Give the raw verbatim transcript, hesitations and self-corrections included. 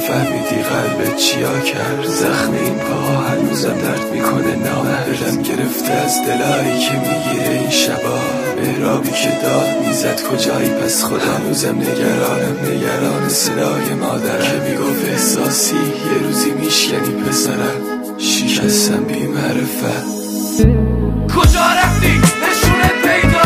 فهمیدی قلبت چیا کرد. زخم این پاها هنوزم درد میکنه نامحرم گرفته از دلایی که میگیره این شبا. مهرابی که داد میزد کجایی پس خدا. هنوزم نگرانم نگران صدای مادرم که میگفت احساسی یه روزی میشکنی پسرم. شکستم بی معرفت. کجا رفتی نشونت پیدا